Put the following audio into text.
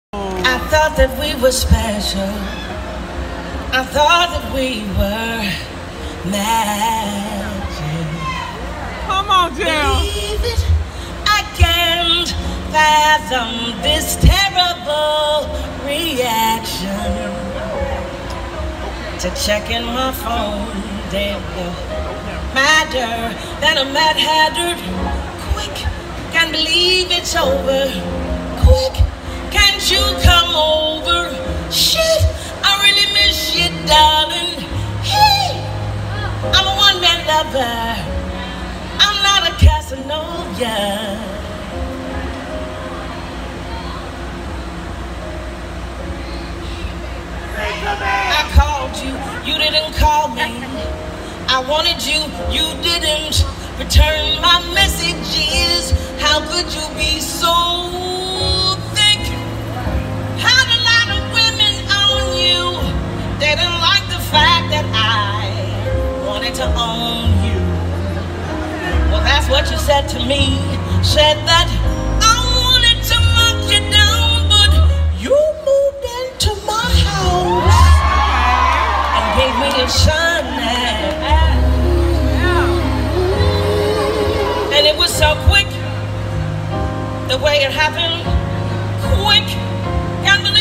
I thought that we were special. I thought that we were magic. Come on, Jill. Believe it, I can't fathom this terrible reaction to checking my phone. They go madder than a mad hatter. Quick, can't believe it's over. Quick, can't you come over? Shit, I really miss you, darling. Hey, I'm a one-man lover. I'm not a Casanova. I called you, you didn't call me. I wanted you, you didn't return my messages. How could you be so thick? Had a lot of women on you. They didn't like the fact that I wanted to own you. Well, that's what you said to me. Said that I wanted to knock you down, but you moved into my house and gave me a son. And it was so quick, the way it happened. Quick, can't believe